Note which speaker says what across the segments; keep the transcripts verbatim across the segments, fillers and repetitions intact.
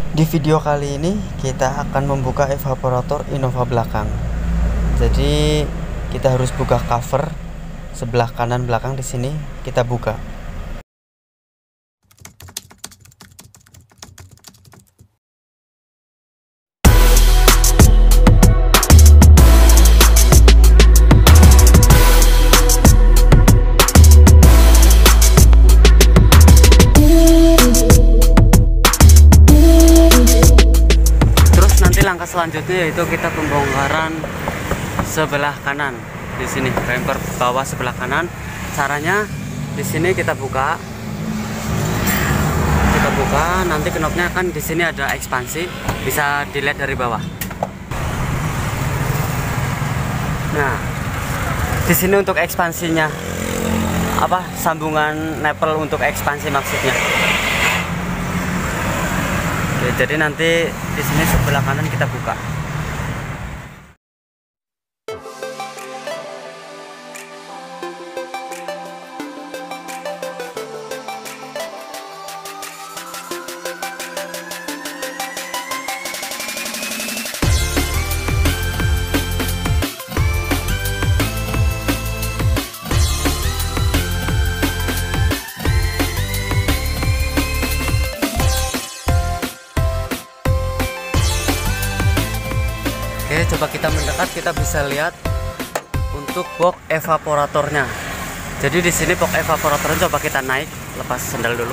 Speaker 1: Di video kali ini kita akan membuka evaporator Innova belakang. Jadi kita harus buka cover sebelah kanan belakang, di sini kita buka. Langkah selanjutnya yaitu kita pembongkaran sebelah kanan. Di sini bumper bawah sebelah kanan. Caranya di sini kita buka, kita buka. Nanti knopnya kan di sini ada ekspansi, bisa dilihat dari bawah. Nah, di sini untuk ekspansinya apa? Sambungan nepel untuk ekspansi maksudnya. Oke, jadi nanti di sini sebelah kanan kita buka. Oke, coba kita mendekat, kita bisa lihat untuk box evaporatornya. Jadi di sini box evaporatornya coba kita naik, lepas sendal dulu.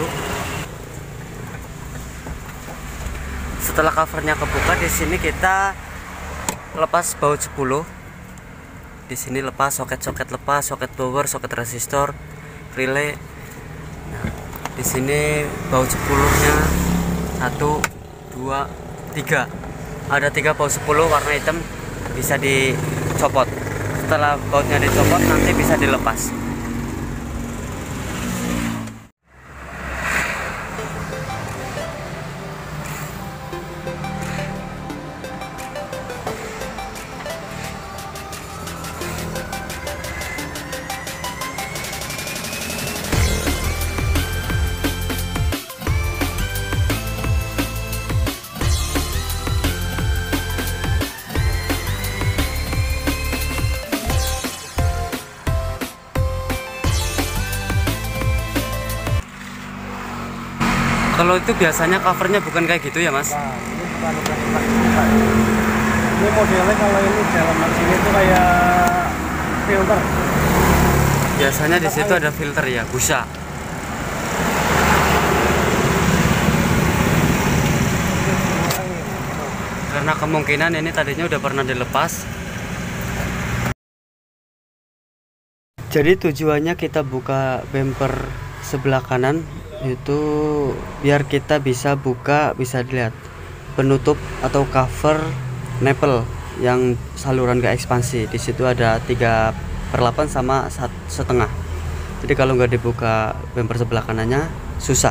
Speaker 1: Setelah covernya kebuka, di sini kita lepas baut sepuluh. Di sini lepas soket-soket, lepas soket power, soket resistor, relay. Nah, di sini baut sepuluhnya satu, dua, tiga. Ada tiga baut sepuluh warna hitam, bisa dicopot. Setelah bautnya dicopot, nanti bisa dilepas. Kalau itu biasanya covernya bukan kayak gitu ya, Mas?
Speaker 2: Nah, ini bukan bukan bukan. Ini modelnya kalau ini dalam sini itu kayak filter.
Speaker 1: Biasanya di situ ada filter ya, busa. Karena kemungkinan ini tadinya udah pernah dilepas. Jadi tujuannya kita buka bumper sebelah kanan itu biar kita bisa buka, bisa dilihat penutup atau cover nepel yang saluran ke ekspansi. Di situ ada tiga per delapan sama satu setengah. Jadi kalau nggak dibuka bumper sebelah kanannya susah.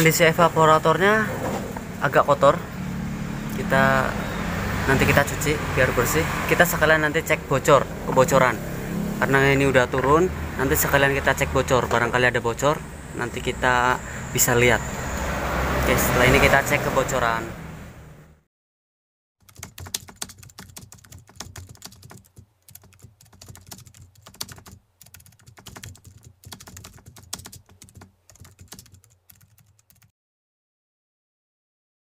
Speaker 1: kondisi evaporatornya agak kotor. Kita nanti kita cuci biar bersih. Kita sekalian nanti cek bocor, kebocoran. Karena ini udah turun, nanti sekalian kita cek bocor. Barangkali ada bocor, nanti kita bisa lihat. Oke, setelah ini kita cek kebocoran.